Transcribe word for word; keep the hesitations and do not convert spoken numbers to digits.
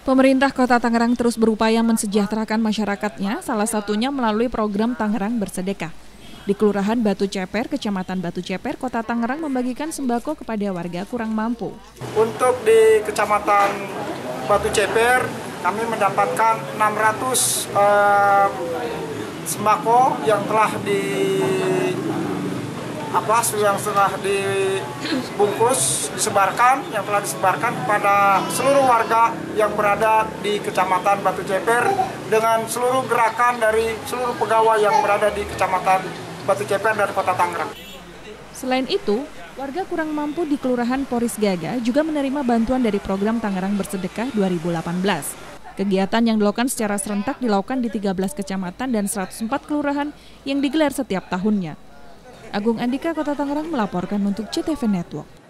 Pemerintah Kota Tangerang terus berupaya mensejahterakan masyarakatnya, salah satunya melalui program Tangerang Bersedekah. Di Kelurahan Batu Ceper, Kecamatan Batu Ceper, Kota Tangerang membagikan sembako kepada warga kurang mampu. Untuk di Kecamatan Batu Ceper, kami mendapatkan enam ratus eh, sembako yang telah di apa yang telah dibungkus, disebarkan, yang telah disebarkan kepada seluruh warga yang berada di Kecamatan Batu Ceper dengan seluruh gerakan dari seluruh pegawai yang berada di Kecamatan Batu Ceper dan Kota Tangerang. Selain itu, warga kurang mampu di Kelurahan Poris Gaga juga menerima bantuan dari program Tangerang Bersedekah dua ribu delapan belas. Kegiatan yang dilakukan secara serentak dilakukan di tiga belas kecamatan dan seratus empat kelurahan yang digelar setiap tahunnya. Agung Andika, Kota Tangerang melaporkan untuk C T V Network.